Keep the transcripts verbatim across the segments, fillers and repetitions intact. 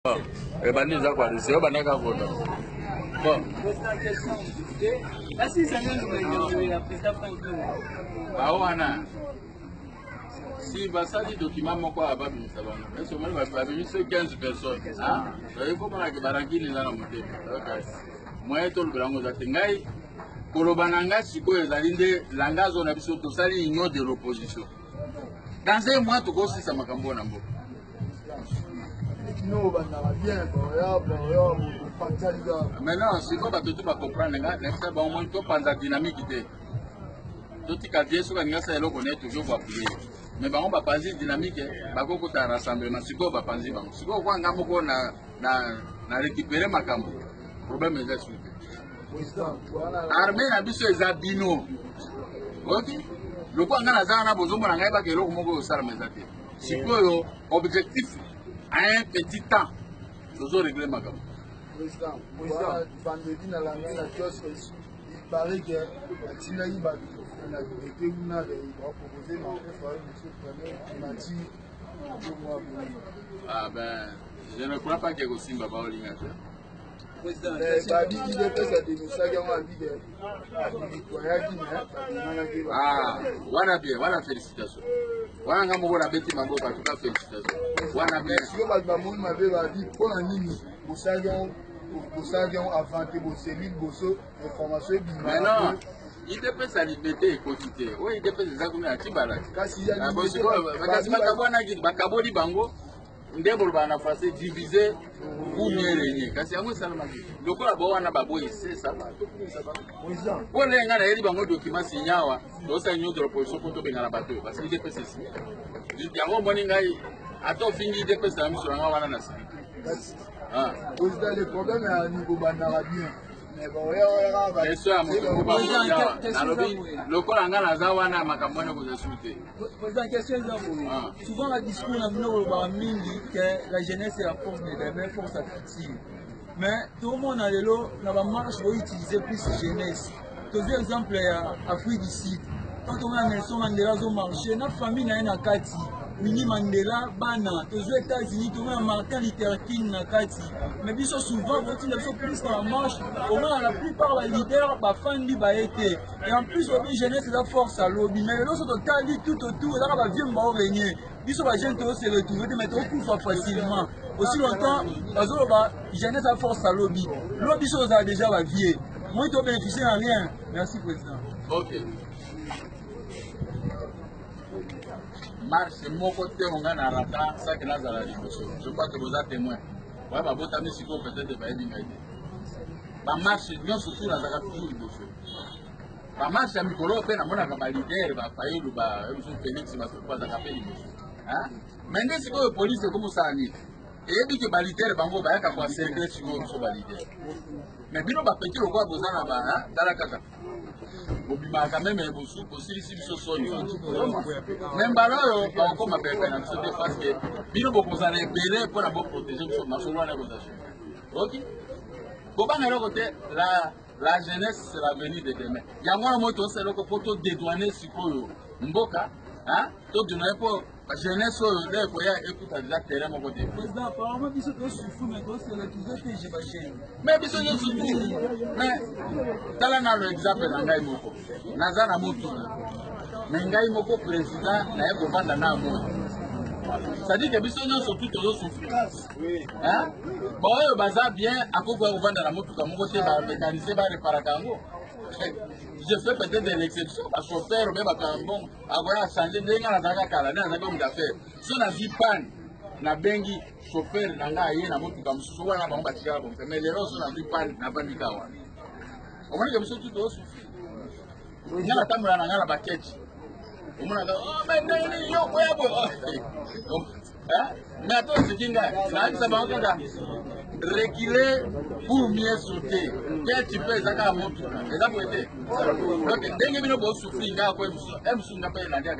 Et bandi za kwa c'est bana ka vote. Bon. La si ça nous la président Franklin. Ah wana. Si basali document moko aba bimisa bana. Est-ce que moi va venir sur quinze personnes. Ah, il faut que barangini na moté. OK. Moi to lubango za tengai. Kolobananga siko ezali nde langazo na biso to sali union de l'opposition. Dans un mois to ko sisa makambo na mboka. Non, bah, ça va bien, maintenant, si vous ne comprenez pas, c'est bon, on peut prendre la dynamique. Tout ce qui est dit, c'est que toujours appuyer. Mais on va pas dire dynamique, on va un rassemblement. Si on va pas dire, si on va récupérer ma cambo, le problème est celui. Armée n'a pas besoin de bino. Ok? Le point qu'on a besoin de besoin de que l'on peut faire mes actes. Si on objectif à un petit temps, toujours régler ma gamme. Président, vendredi dans la main, il paraît que la Tinaï va été où on a proposé dans le premier qui m'a dit. Ah ben, je ne crois pas que vous signe Baba Olinga. Président, il est fait sa démission, il a dit ah, voilà bien, voilà félicitations. Voilà nga moko na beti maboko en tout cas félicitations. Voilà bien. Si on va bamoun m'avait dit pour la nini, vous savez vous savez avant que vous cellule bosso information bi. Mais non, il dépend sa liberté et quotidien. Oui, il dépend des agumi à Tibala. Kasi ya ni bosso kasi makabona ki makabodi bango ndebo bana fasé diviser pour mieux régner. Kasi yango salama ki. Lokola bo wana baboyi c'est ça ba. Président. Pour les nga na yeli bango document signawa, do sa union de l'opposition pour to bengala bato parce qu'il dépend ceci. Yango mboni ngai ato fingi dépend sa miso nga wana na sili. Ah. Président, le problème est à niveau banarabien. Mais bon, c'est ça, mon lokola nga na za wana makambone ko jesuite. Président, question est souvent la discours na bino ba mingi que la jeunesse est la force de demain, force à critique. Mais tout le monde a l'élo, na ba marche pour utiliser plus jeunesse. Deux exemples à Afrique du Sud. Quand on a Nelson Mandela au marché, notre famille n'a rien à Kati. Winnie Mandela, Bana, aux États-Unis, tout le monde a Martin Luther King na Kati. Mais bien sûr, souvent, quand il faut plus dans la marche, au moins la plupart des leaders, bah, fan li ba été. Et en plus, la jeunesse, c'est la force à lobby. Mais les autres, total, tout autour, là, va bien m'en venir. Bien sûr, la jeune, se retrouver, de mettre au coup facilement. Aussi longtemps, la zone, bah, jeunesse, la force à lobby. Lobby, ça, ça a déjà la vie. Moi, tu as bénéficié en rien. Merci, Président. Ok. Marche mon côté on a rata ça que nous allons je crois que vous êtes témoin ouais bah vous avez si peut-être pas bien aidé ba marche nous surtout la zaka toujours le dossier ba marche ya mikolo pe na mona ka ba leader ba fayilu ba Monsieur Félix ba pas zaka pe le hein mais ndesi ko police comme ça ni et bi que ba leader bango ba ka kwa cercle sur so ba leader mais bino ba petit lokwa bozana ba hein dala kaka obima quand même bosu aussi si biso sonyo même balo ba ko mabebe na biso parce que bino boko za rebelle pour la bo protéger biso masolo na boza. OK bo ba ngalo côté la la jeunesse c'est l'avenir de demain ya mwana moto c'est le poto dédouaner sikoyo mboka hein to dina pour la jeunesse là ko ya écoute déjà terrain mon côté président apparemment biso to souffre mais to c'est le toujours que je vais gêner mais biso yo souffre mais tala na le exemple na ngai moko naza na motu mais ngai moko président na yeko vanda na mo ça dit que biso yo surtout to souffre hein bon yo baza bien akoko ko vanda na motu ka moko te ba mécaniser ba réparer kango je fais peut-être des exceptions parce que chauffeur même à bon avoir changer ndenga na zaka kala na zaka mu d'affaires so na vi pan na bengi chauffeur na nga ye na motu ka mususu wana ba mbatika bon mais les roses na vi pan na bandika wana on m'a dit que tout doit souffrir il y a la table na nga la baquette on m'a dit oh mais ndeni yo kwa bo hein mais attends c'est kinga na ça va encore réguler pour mieux sauter. Quel tu peux ça à monter? Et ça peut être. Donc dès que nous devons souffrir, nous avons un souffle n'a pas eu la guerre.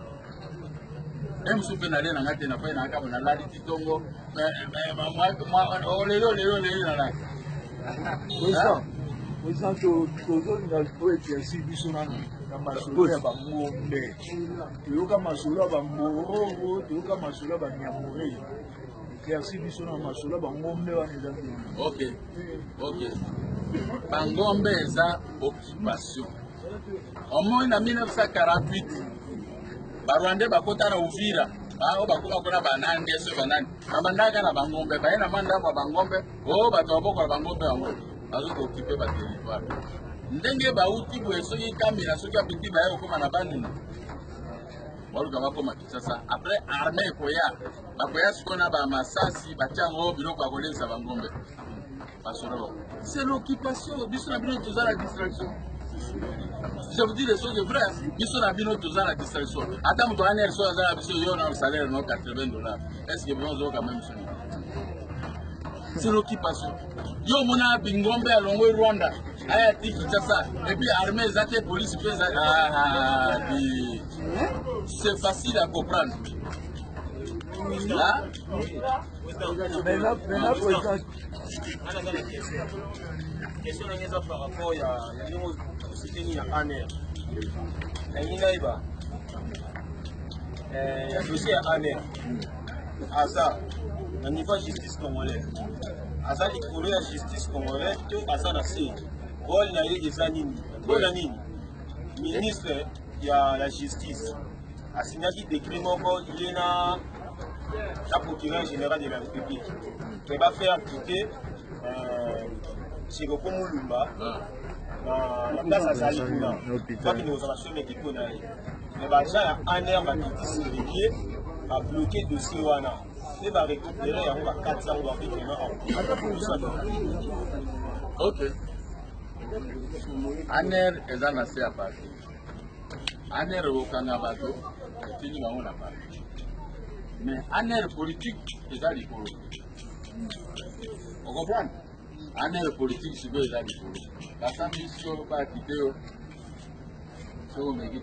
Un souffle n'a rien à gâter, n'a pas eu la guerre. On a la dit tongo. Mais moi moi on les on les on les là. Président, président toujours il a trouvé que si bisona na masolo ba ngombe. Tu yoka masolo ba mboro, tu yoka masolo ba nyamure. éclairci biso na masolo bangombe wana eza bien. Ok, ok. Bangombe eza occupation. Au moins en mille neuf cent quarante-huit, Barwande bakota na Uvira, ah bakuba kona banande so banane. Babandaka na Bangombe, ba na manda ba Bangombe, oh bato boko na Bangombe wango. Bazo occuper ba territoire. Ndenge ba uti bo esoki kamera soki apiti ba yo koma na bandi. Baluka bakoma Kinshasa. Après armée koya, bakoya sikona ba masasi, bachango biloko bakolesa Bangombe. C'est l'occupation, biso na bino toza la distraction. Je vous dis les choses vraies, biso na bino toza la distraction. Ata muto aner so za biso yo na salaire no quatre-vingts dollars. Est-ce que vous avez quand même ça? C'est l'occupation. Yo mona Bingombe alongo Rwanda, aya tiki Kinshasa et puis armée zate police pe za ah c'est facile à comprendre. Là, mais là, mais là, pour exemple, question na par rapport ya ya nimo siteni ya aner na nina iba eh ya dossier ya aner asa na niveau justice congolais asa likolo ya justice congolais to asa na se rôle na ye eza nini rôle na nini ministre ya la justice asignaki décret moko ye na la procureur général de la République qui va faire appliquer Chiroko Moulumba dans la place à Salikuna. Pas qu'il nous a assuré qu'il connaît. Mais bah ça un air va quitter à bloquer le dossier Wana. Et va récupérer on va quatre cents dollars en ok. Aner est un assez à part. Aner au Kanabato, c'est une bonne part. Mais aner politique est à l'école. Vous comprenez? Aner politique, c'est à l'école. La ambition va quitter. C'est au Méxique.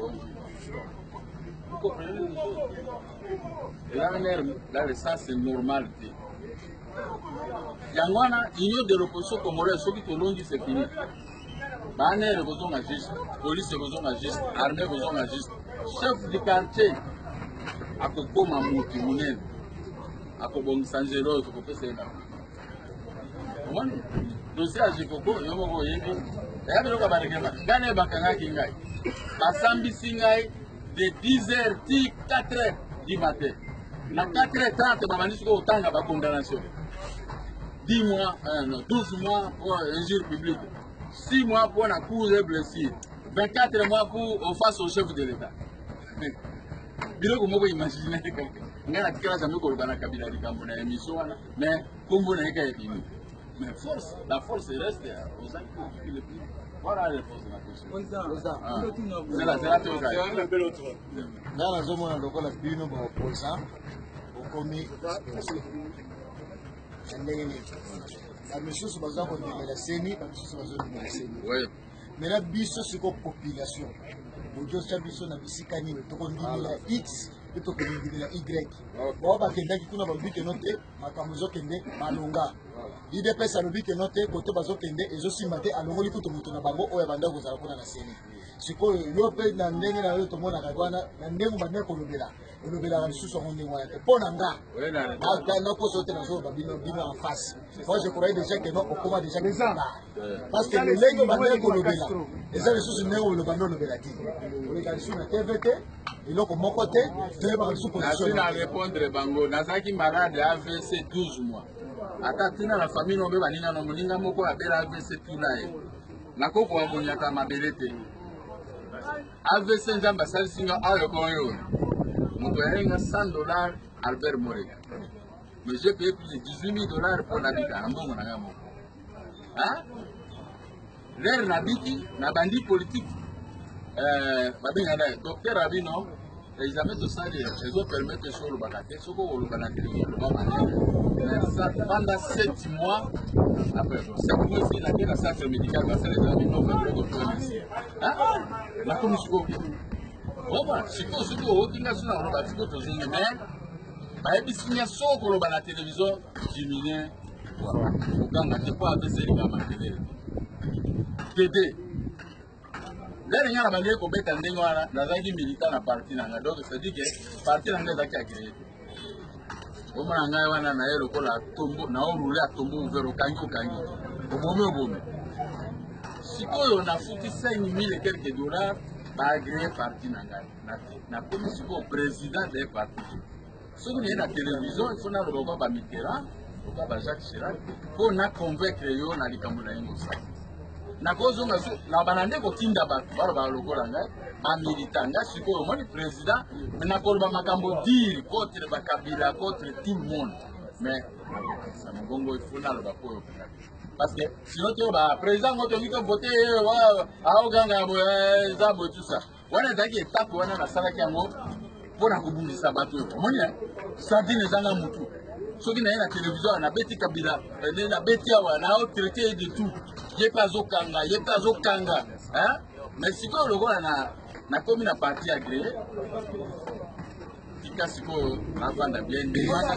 Vous comprenez? L'aner, là, ça c'est normalité. Yangwana, l'union de l'opposition congolaise, ceux qui te l'ont dit, c'est fini. Aner est besoin d'agir, police est besoin d'agir, armée est besoin d'agir. Chef du quartier. Akokoma muti munene akobongisa njelo tokopesa ina omwana dossier ajikoko yomoko yebi ya biloka barekema ngane bakangaki ngai basambisi ngai de dix heures ti quatre heures du matin na quatre heures trente babandisi ko otanga ba condamnation dix mois euh, non, douze mois pour injure publique, six mois pour la cour de blessure, vingt-quatre mois pour face au chef de l'État. Bilo ko moko imaginer quelqu'un ngana tikala jamais ko bana kabila likambo na émission wana mais kombo na eka yini mais force la force reste aux acteurs qui le plus voilà la force na question c'est la c'est la toka un peu l'autre ngana zomo na lokola bino ba opposant okomi ndenge ni la misusu baza ko ndela seni ba misusu bazo ndela seni ouais mais la biso siko population Bojo Sabiso na bisika nini tokondimela X et tokondimela Y. Ba ba kenda ki kuna ba bike note makamuzo kende malonga. Ide pesa lo bike note kote bazo kende ezo simate alongoli kuto muto na bango oya banda ko zala kuna na seni. Siko yo pe na ndenge na yo tomona ka bwana na ndenge ba ndeko lobela. Lobela ba susu ngonde ngwa te. Pona nga. Ba na ko sote na zo ba bino bino en face. Moi je croyais déjà que non au comment déjà que ça. Parce que les lengi ba ndeko lobela. Les gens susu ndeko lobela lobela ti. Sur la T V T, et donc mon côté, je vais parler sous position. Je vais répondre bango. Nazaki malade A V C douze mois. Atatina la famille nombe banina no muninga moko abela A V C tout là. Nakoko wa munyaka mabelete. A V C njamba sali singa ayo koyo. Muto yenga cent dollars Albert Morega. Mais j'ai payé plus de dix-huit mille dollars pour l'habitat. Ambongo na ngamo. Hein? L'air nabiki na bandi politique. Euh, docteur Abino, ils amènent tout ça, ils ont permis de sur le banaté, sur le banaté, pendant sept mois, après, sept mois ici, la guerre à centre médical, parce que les amis n'ont pas de problème ici. Hein? La commission. Bon, voilà, c'est que ce que vous avez dit, c'est que vous avez dit, mais, il y a ce que vous avez dit, télévision, diminué, vous avez dit, vous avez dit, vous avez dit, là, il y a un bandé qui est en train de militant à partir de donc c'est-à-dire que partir en train de créer. au moins un gars na ero ko la tombo na orule a tombo ouvert au kangi au kangi au bombe au bombe si on a foutu cinq mille et quelques dollars ba agréé parti na ngai na na comme si au président des partis ce qu'on est la télévision il faut na le ba Mitterrand ba ba Jacques Chirac pour na convaincre yo na likambo na yango ça na kozo ngaso na banande ko tinda ba ba ba lokola ngai ba militanga siko mo ni président na ko ba makambo dire contre ba Kabila contre tout le monde mais ça me gongo il faut na le ba ko parce que sinon tu ba président ngoto liko voter wa au ganga bo za bo tout ça wana daki étape wana na sala kyango pona kubundisa bato yo monia sadine zanga mutu soki na la télévision na beti Kabila na beti awa na au traité de tout ye pas au kanga ye pas au kanga hein mais si ko lokola na na komi na parti agréé tika siko na vanda bien débat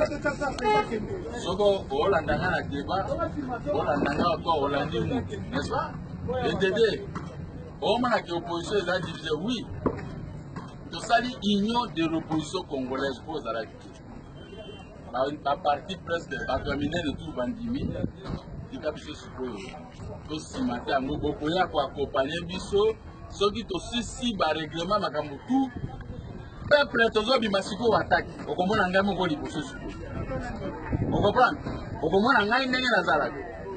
soko olanda na débat olanda na ko olandi mu n'est-ce pas et dédé o mana que opposition est divisée oui to sali union de l'opposition congolaise pour la la partie presque la terminée de tout bandimi tika biso siko to simate amu boko ya ko accompagner biso soki to sisi ba règlement makambo tout peuple tozo bi masiko attaque okomona ngai moko liboso siko o comprendre okomona ngai ndenge nazala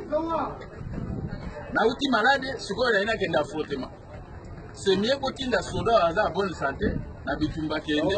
na uti malade siko ina kenda frotema c'est mieux ko tinda soda aza bonne santé na bitumba kende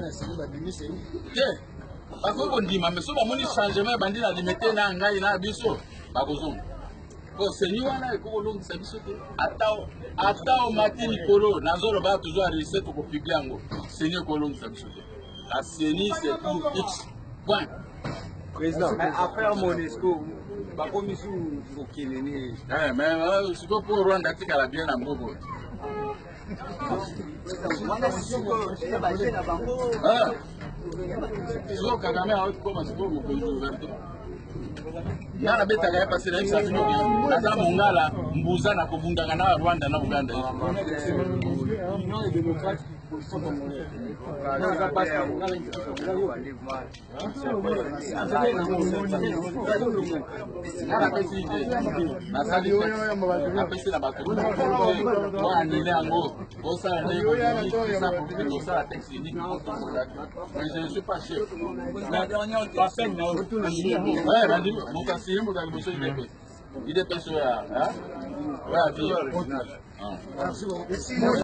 bako kondima mais so ba moni changement bandi na limité na ngai na biso bakozonga ko seni wana ko longisa biso te atao atao matini kolo nazolo ba toujours réussir to ko publier ngo seni ko longisa biso te la seni c'est pour X point président mais après Monesco ba komisu okele ni eh mais c'est pour Rwanda tikala bien na mbobo ah so Kagame a comment c'est pour mo ko ouverte na beta ga passer na extra fino na za mongala mbuza na kobundanga na Rwanda na Uganda Union démocratique pour son congolais na za passer mongala na pesi na sali na pesi na bato wa anile ango osa nego ça pour que ça technique mais je ne suis pas chef La dernière question. ouais randi mon conseiller mon gars monsieur il est il est pêcheur hein ouais